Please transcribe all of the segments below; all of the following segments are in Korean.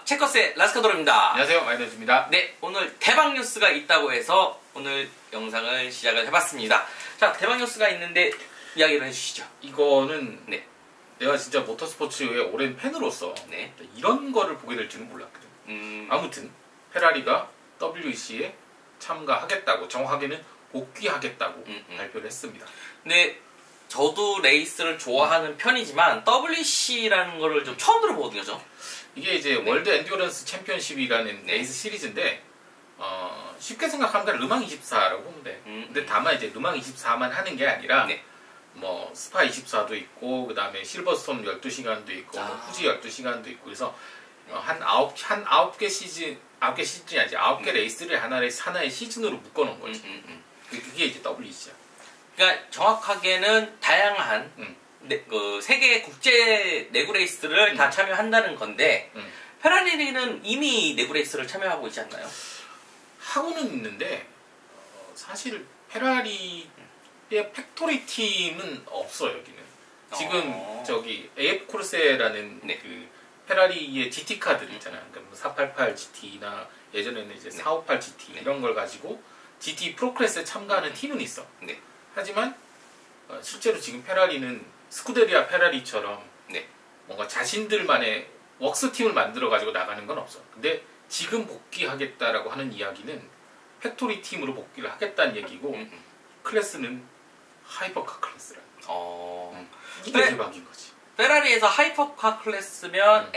체커스의 라스카도로입니다. 안녕하세요, 마이너즈입니다. 네, 오늘 대박 뉴스가 있다고 해서 오늘 영상을 시작을 해봤습니다. 자, 대박 뉴스가 있는데 이야기를 해주시죠. 이거는 내가 진짜 모터스포츠의 오랜 팬으로서 이런 거를 보게 될 줄은 몰랐거든. 아무튼 페라리가 WEC에 참가하겠다고, 정확하게는 복귀하겠다고 발표를 했습니다. 근데 저도 레이스를 좋아하는 편이지만 WEC라는 거를 좀 처음 들어보거든요. 저. 이게 이제 월드 엔듀어런스 챔피언십이라는 레이스 시리즈인데 쉽게 생각하면 르망24라고 보면 돼. 근데 다만 이제 르망24만 하는 게 아니라 뭐 스파24도 있고, 그 다음에 실버스톤 12시간도 있고, 후지 12시간도 있고, 그래서 한 9개 시즌, 9개 시즌이 아니지, 9개 레이스를 하나의 시즌으로 묶어놓은 거지. 그게 이제 WEC야. 그러니까 정확하게는 다양한 그 세계 국제 내구 레이스를 다 참여한다는 건데 페라리는 이미 내구 레이스를 참여하고 있지 않나요? 하고는 있는데 사실 페라리의 팩토리 팀은 없어요. 여기는 지금 저기 AF 코르세라는 그 페라리의 GT 카들 있잖아요. 그러니까 488 GT나 예전에는 이제 458 GT 이런 걸 가지고 GT 프로클래스에 참가하는 팀은 있어. 하지만 실제로 지금 페라리는 스쿠데리아 페라리처럼 뭔가 자신들만의 웍스팀을 만들어 가지고 나가는 건 없어. 근데 지금 복귀하겠다라고 하는 이야기는 팩토리 팀으로 복귀를 하겠다는 얘기고, 클래스는 하이퍼카 클래스라. 이게 대박인 거지. 페라리에서 하이퍼카 클래스면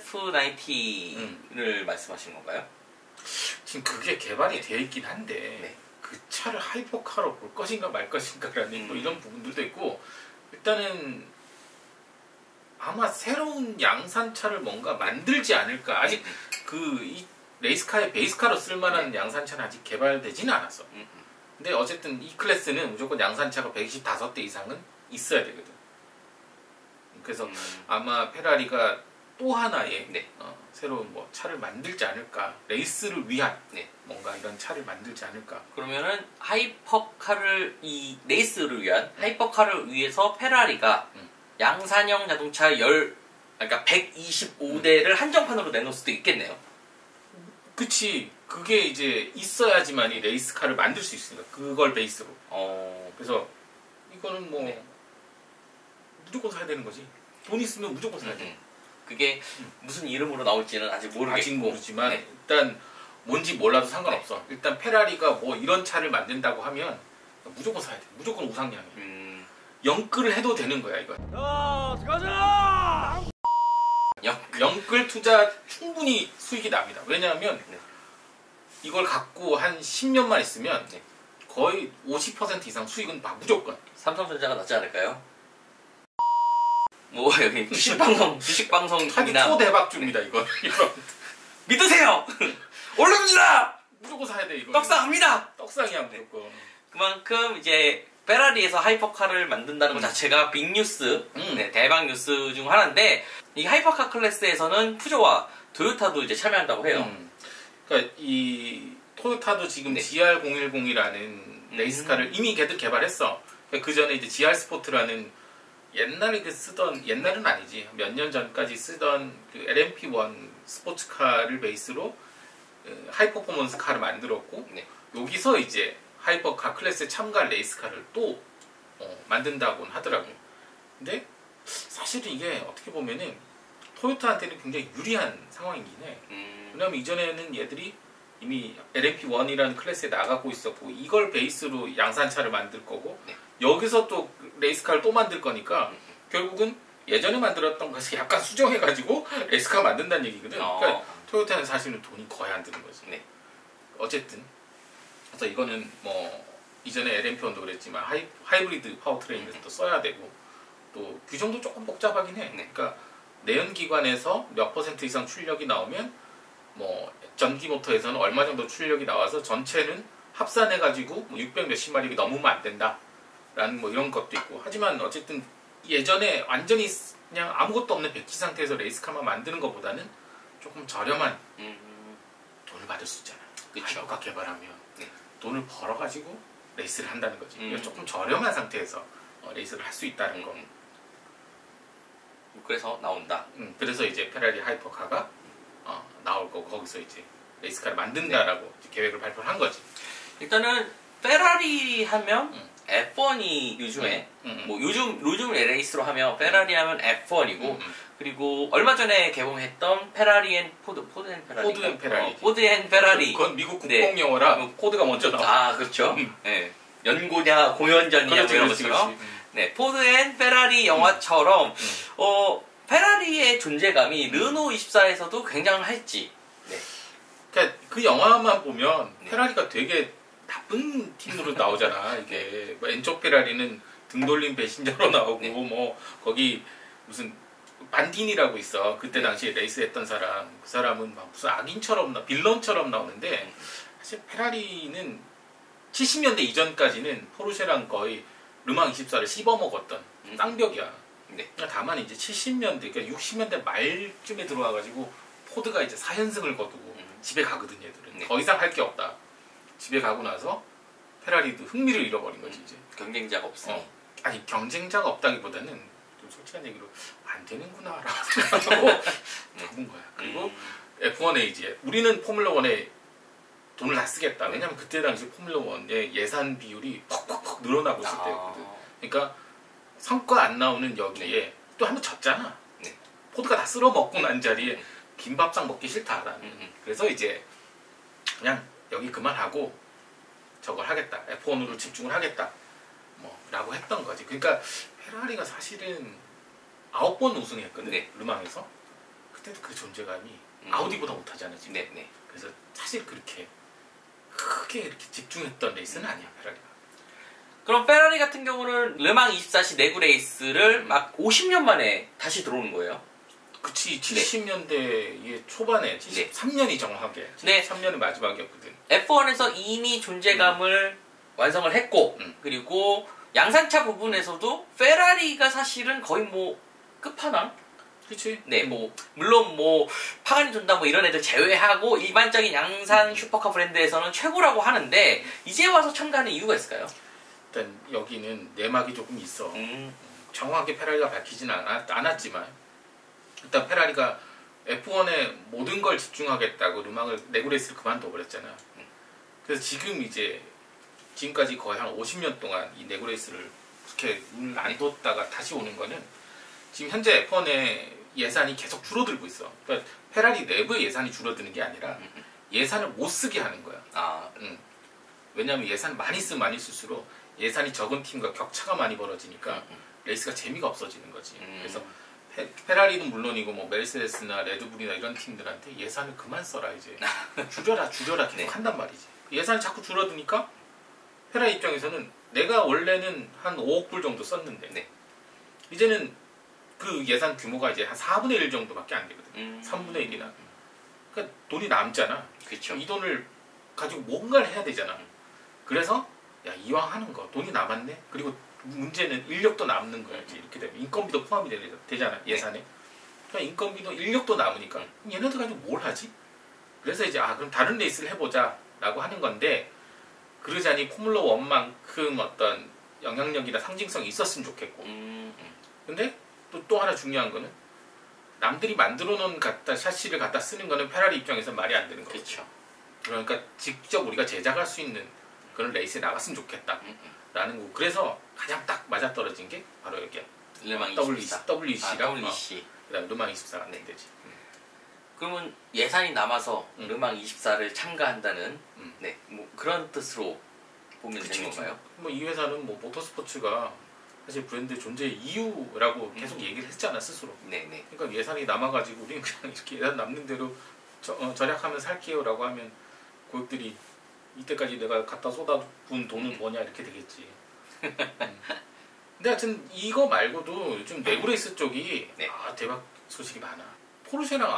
SF90를 말씀하시는 건가요? 지금 그게 개발이 되어 있긴 한데 그 차를 하이퍼카로 볼 것인가 말 것인가라는 뭐 이런 부분들도 있고, 일단은 아마 새로운 양산차를 뭔가 만들지 않을까. 아직 이 레이스카의 베이스카로 쓸만한 양산차는 아직 개발되지는 않았어. 근데 어쨌든 이 클래스는 무조건 양산차가 125대 이상은 있어야 되거든. 그래서 아마 페라리가 또 하나의 새로운 뭐 차를 만들지 않을까. 레이스를 위한 뭔가 이런 차를 만들지 않을까. 그러면은 하이퍼카를, 이 레이스를 위한 하이퍼카를 위해서 페라리가 양산형 자동차 그러니까 125대를 한정판으로 내놓을 수도 있겠네요. 그치. 그게 이제 있어야지만 이 레이스카를 만들 수 있습니다. 그걸 베이스로. 그래서 이거는 뭐 무조건 사야 되는 거지. 돈 있으면 무조건 사야 돼. 그게 무슨 이름으로 나올지는 아직 모르겠고. 아직 모르지만 일단 뭔지 몰라도 상관없어. 일단 페라리가 뭐 이런 차를 만든다고 하면 무조건 사야 돼. 무조건 우상향이야. 영끌을 해도 되는 거야, 이건. 가자! 영끌 투자 충분히 수익이 납니다. 왜냐하면 이걸 갖고 한 10년만 있으면 거의 50% 이상 수익은 막 무조건. 삼성전자가 낫지 않을까요? 뭐 여기 주식방송이나 초대박주입니다, 이거. 믿으세요! 올립니다! 무조건 사야 돼, 이거. 떡상합니다! 떡상이야, 무조건. 그만큼 이제 페라리에서 하이퍼카를 만든다는 것 자체가 빅뉴스, 대박 뉴스 중 하나인데, 이 하이퍼카 클래스에서는 푸조와 토요타도 이제 참여한다고 해요. 그러니까 이 토요타도 지금 GR010이라는 레이스카를 이미 걔들 개발했어. 그 전에 이제 GR 스포트라는 옛날에 옛날은 아니지, 몇 년 전까지 쓰던 그 LMP1 스포츠카를 베이스로 하이퍼포먼스 카를 만들었고, 여기서 이제 하이퍼카 클래스에 참가할 레이스카를 또 만든다고는 하더라고요. 근데 사실은 이게 어떻게 보면은 토요타한테는 굉장히 유리한 상황이긴 해. 왜냐면 이전에는 얘들이 이미 LMP1이라는 클래스에 나가고 있었고, 이걸 베이스로 양산차를 만들 거고, 여기서 또 레이스카를 또 만들 거니까 결국은 예전에 만들었던 것을 약간 수정해가지고 레이스카 만든다는 얘기거든. 그러니까 토요타는 사실은 돈이 거의 안 드는 거지. 어쨌든 그래서 이거는 뭐 이전에 LMP1도 그랬지만 하이브리드 파워트레인에서 또 써야 되고, 또 규정도 조금 복잡하긴 해. 그러니까 내연기관에서 몇 % 이상 출력이 나오면 뭐 전기 모터에서는 얼마 정도 출력이 나와서 전체는 합산해가지고 뭐 600 몇십 마력이 넘으면 안 된다 라는 뭐 이런 것도 있고. 하지만 어쨌든 예전에 완전히 그냥 아무것도 없는 백지 상태에서 레이스카만 만드는 것보다는 조금 저렴한 돈을 받을 수 있잖아. 하이퍼카 개발하면 돈을 벌어가지고 레이스를 한다는 거지. 조금 저렴한 상태에서 레이스를 할 수 있다는 거. 그래서 나온다. 그래서 이제 페라리 하이퍼카가 나올 거고 거기서 이제 레이스카를 만든다라고 이제 계획을 발표를 한 거지. 일단은 페라리 하면 F1이 요즘에 뭐 요즘 레이스로 하면 페라리 하면 F1이고 그리고 얼마 전에 개봉했던 페라리 앤 포드 앤 페라리 포드 앤 페라리 그건 미국 국뽕 영어라 포드가 먼저 나와. 아 그렇죠. 네. 연고냐 공연전이냐 뭐 이런 것처럼 네 포드 앤 페라리 영화처럼 페라리의 존재감이 르노 24에서도 굉장했지. 네. 그러니까 그 영화만 보면 페라리가 되게 나쁜 팀으로 나오잖아. 이게 뭐 엔조 페라리는 등 돌린 배신자로 나오고 뭐 거기 무슨 반딘이라고 있어. 그때 당시에 레이스 했던 사람. 그 사람은 막 무슨 악인처럼 빌런처럼 나오는데 사실 페라리는 70년대 이전까지는 포르쉐랑 거의 르망 24를 씹어먹었던 쌍벽이야. 네. 다만 이제 70년대, 그러니까 60년대 말쯤에 들어와가지고 포드가 이제 4연승을 거두고 집에 가거든 얘들은. 더 이상 할 게 없다. 집에 가고 나서 페라리도 흥미를 잃어버린 거지 이제. 경쟁자가 없으니. 아니 경쟁자가 없다기보다는 좀 솔직한 얘기로 안 되는구나 라고 생각하고 접은 거야. 그리고 F1에 이제 우리는 포뮬러 1에 돈을 다 쓰겠다. 왜냐면 그때 당시 포뮬러 1의 예산 비율이 퍽퍽퍽 늘어나고 있을 때였거든. 그러니까 성과 안 나오는 여기에 또 한 번 졌잖아. 포드가 다 쓸어먹고 난 자리에 김밥상 먹기 싫다 나는. 그래서 이제 그냥 여기 그만하고 저걸 하겠다. F1으로 집중을 하겠다. 뭐 라고 했던 거지. 그러니까 페라리가 사실은 9번 우승했거든. 르망에서. 그때도 그 존재감이 아우디보다 못하잖아 지금. 그래서 사실 그렇게 크게 이렇게 집중했던 레이스는 아니야 페라리가. 그럼 페라리 같은 경우는 르망 24시 내구 레이스를 막 50년 만에 다시 들어오는 거예요? 그치. 70년대 초반에 73년이 정확하게 73년이 마지막이었거든. F1에서 이미 존재감을 완성을 했고 그리고 양산차 부분에서도 페라리가 사실은 거의 뭐 끝판왕? 그치. 네, 뭐 물론 뭐 파가니 존다 뭐 이런 애들 제외하고 일반적인 양산 슈퍼카 브랜드에서는 최고라고 하는데 이제 와서 참가하는 이유가 있을까요? 일단 여기는 내막이 조금 있어. 정확하게 페라리가 밝히진 않았지만 일단 페라리가 F1에 모든 걸 집중하겠다고 르망을 내구레이스를 그만둬버렸잖아. 그래서 지금까지 거의 한 50년 동안 이 내구레이스를 이렇게 문을 안 뒀다가 다시 오는 거는 지금 현재 F1의 예산이 계속 줄어들고 있어. 그러니까 페라리 내부의 예산이 줄어드는 게 아니라 예산을 못 쓰게 하는 거야. 왜냐하면 예산 많이 쓰면 많이 쓸수록 예산이 적은 팀과 격차가 많이 벌어지니까 레이스가 재미가 없어지는 거지. 그래서 페라리는 물론이고 뭐 메르세데스나 레드불이나 이런 팀들한테 예산을 그만 써라 이제. 줄여라 계속 한단 말이지. 예산이 자꾸 줄어드니까 페라리 입장에서는 내가 원래는 한 5억 불 정도 썼는데 이제는 그 예산 규모가 이제 한 4분의 1 정도밖에 안 되거든. 3분의 1이나. 그러니까 돈이 남잖아. 그쵸. 이 돈을 가지고 뭔가를 해야 되잖아. 그래서 야 이왕 하는 거 돈이 남았네. 그리고 문제는 인력도 남는 거야지. 이렇게 되면 인건비도 포함이 되잖아 예산에. 그러니까 인건비도 인력도 남으니까 얘네들 가지고 뭘 하지? 그래서 이제 그럼 다른 레이스를 해보자 라고 하는 건데 그러자니 포뮬러 1만큼 어떤 영향력이나 상징성이 있었으면 좋겠고 근데 또 하나 중요한 거는 남들이 만들어 놓은 샤시를 갖다 쓰는 거는 페라리 입장에서 말이 안 되는 거죠. 그렇죠. 그러니까 직접 우리가 제작할 수 있는 그런 레이스에 나갔으면 좋겠다 라는 거. 그래서 가장 딱 맞아떨어진 게 바로 여기야. 르망 24. WEC랑 WEC. 그다음에 르망 24가 되지. 그러면 예산이 남아서 르망 24를 참가한다는 뭐 그런 뜻으로 보면 되는 건가요? 뭐 이 회사는 뭐 모터스포츠가 사실 브랜드 존재의 이유라고 계속 얘기를 했잖아 스스로. 그러니까 예산이 남아가지고 우리는 그냥 이렇게 예산 남는 대로 절약하면서 할게요라고 하면 고객들이 이때까지 내가 갖다 쏟아부은 돈은 뭐냐 이렇게 되겠지. 근데 하여튼 이거 말고도 요즘 내구레이스 쪽이 대박 소식이 많아. 포르쉐랑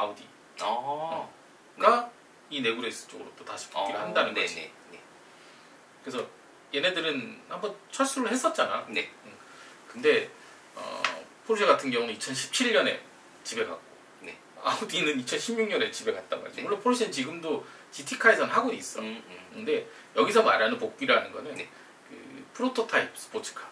아우디가 이 내구레이스 쪽으로 또 다시 복귀를 한다는 거지. 그래서 얘네들은 한번 철수를 했었잖아. 근데 포르쉐 같은 경우는 2017년에 집에 갔고 아우디는 2016년에 집에 갔단 말이지. 물론 포르쉐는 지금도 GT카에선 하고 있어. 근데 여기서 말하는 복귀라는 거는 그 프로토타입 스포츠카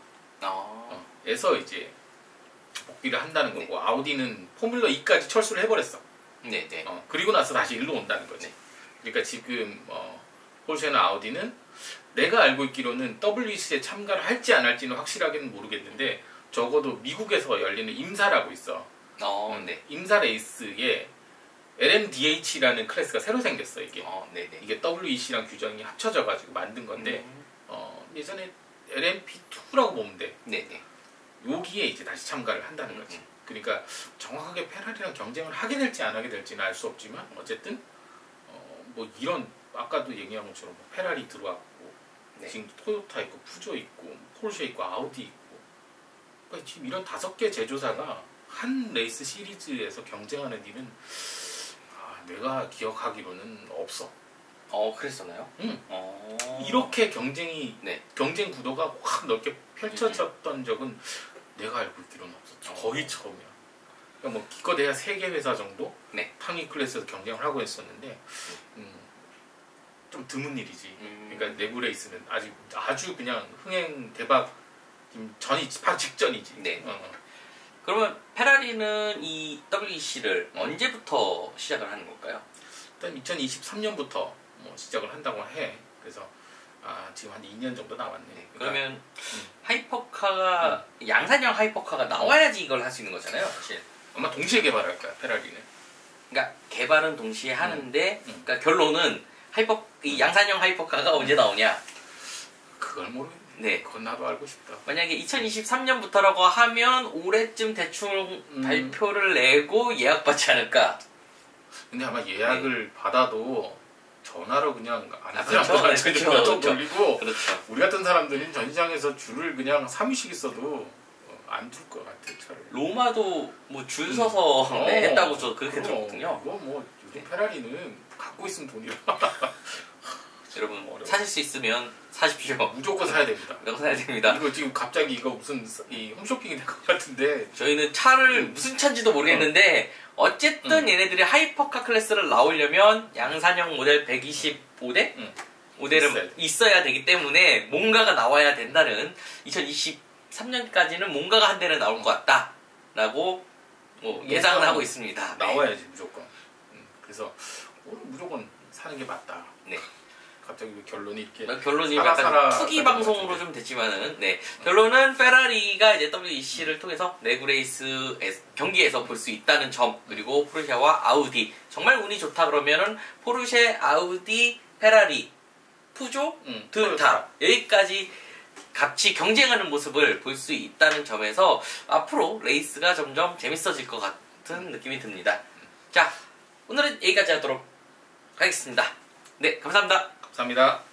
에서 이제 복귀를 한다는 거고 아우디는 포뮬러 2까지 철수를 해버렸어. 네네. 그리고 나서 다시 일로 온다는 거지. 네. 그러니까 지금 포르쉐나 아우디는 내가 알고 있기로는 WEC에 참가를 할지 안 할지는 확실하게는 모르겠는데 적어도 미국에서 열리는 임사라고 있어. 네. 임사 레이스에 LMDH라는 클래스가 새로 생겼어 이게. 네네. 이게 WEC랑 규정이 합쳐져가지고 만든 건데 예전에 LMP2라고 보면 돼. 네네. 여기에 이제 다시 참가를 한다는 거지. 그러니까 정확하게 페라리랑 경쟁을 하게 될지 안 하게 될지는 알 수 없지만 어쨌든 뭐 이런 아까도 얘기한 것처럼 뭐 페라리 들어왔고 네. 지금 토요타 있고 푸조 있고 포르쉐 있고 아우디 있고 그러니까 지금 이런 5개 제조사가 한 레이스 시리즈에서 경쟁하는 일은 내가 기억하기로는 없어. 그랬었나요? 이렇게 경쟁이 네. 경쟁 구도가 확 넓게 펼쳐졌던 적은 내가 알고 있기로는 없었죠. 거의 처음이야. 그러니까 뭐 기껏해야 3개 회사 정도 네. 탕위 클래스에서 경쟁을 하고 있었는데 좀 드문 일이지. 그러니까 내부 레이스는 아주 그냥 흥행 대박 바로 직전이지. 네. 그러면 페라리는 이 WEC를 언제부터 시작을 하는 걸까요? 일단 2023년부터 뭐 시작을 한다고 해. 그래서 지금 한 2년 정도 남았네. 그러니까, 그러면 하이퍼카가 양산형 하이퍼카가 나와야지 이걸 할 수 있는 거잖아요, 사실. 아마 동시에 개발할 거야, 페라리는. 그러니까 개발은 동시에 하는데, 그러니까 결론은 이 양산형 하이퍼카가 언제 나오냐? 그걸 모르겠네. 네. 그건 나도 알고 싶다. 만약에 2023년부터라고 하면 올해쯤 대충 발표를 내고 예약받지 않을까? 근데 아마 예약을 받아도 전화로 그냥 안 그렇죠. 하더라도 돌리고 그렇죠. 우리 같은 사람들은 전시장에서 줄을 그냥 3일씩 있어도 안 줄 것 같아 차라리. 로마도 뭐 줄 서서 했다고 저 그렇게 들었거든요. 이거 뭐 요즘 페라리는 갖고 있으면 돈이라. 여러분 사실 수 있으면 사십시오. 무조건 사야 됩니다. 무조건 사야 됩니다. 이거 지금 갑자기 이거 무슨 이 홈쇼핑이 될 것 같은데 저희는 차를 무슨 차인지도 모르겠는데 어쨌든 얘네들이 하이퍼카 클래스를 나오려면 양산형 모델 125대? 모델은 있어야 되기 때문에 뭔가가 나와야 된다는 2023년까지는 뭔가가 한 대는 나올 것 같다 라고 뭐 예상을 하고 있습니다. 나와야지 무조건. 그래서 무조건 사는 게 맞다. 네. 갑자기 결론이 이렇게 결론이 약간 투기 방송으로 좀 됐지만은 결론은 페라리가 이제 WEC를 통해서 레그레이스 경기에서 볼 수 있다는 점, 그리고 포르쉐와 아우디 정말 운이 좋다 그러면은 포르쉐, 아우디, 페라리, 푸조, 토요타 여기까지 같이 경쟁하는 모습을 볼 수 있다는 점에서 앞으로 레이스가 점점 재밌어질 것 같은 느낌이 듭니다. 자, 오늘은 여기까지 하도록 하겠습니다. 네, 감사합니다. 감사합니다.